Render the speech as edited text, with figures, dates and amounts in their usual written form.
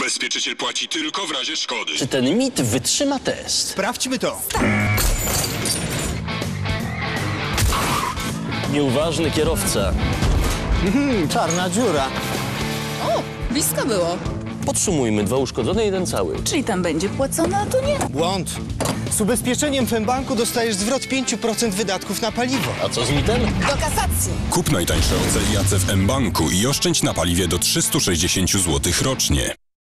Ubezpieczyciel płaci tylko w razie szkody. Czy ten mit wytrzyma test? Sprawdźmy to. Nieuważny kierowca. Czarna dziura. O, blisko było. Podsumujmy, 2 uszkodzone, 1 cały. Czyli tam będzie płacone, a tu nie. Błąd. Z ubezpieczeniem Fembanku dostajesz zwrot 5% wydatków na paliwo. A co z mitem? Do kasacji. Kup najtańsze OC i AC w mBanku i oszczędź na paliwie do 360 zł rocznie.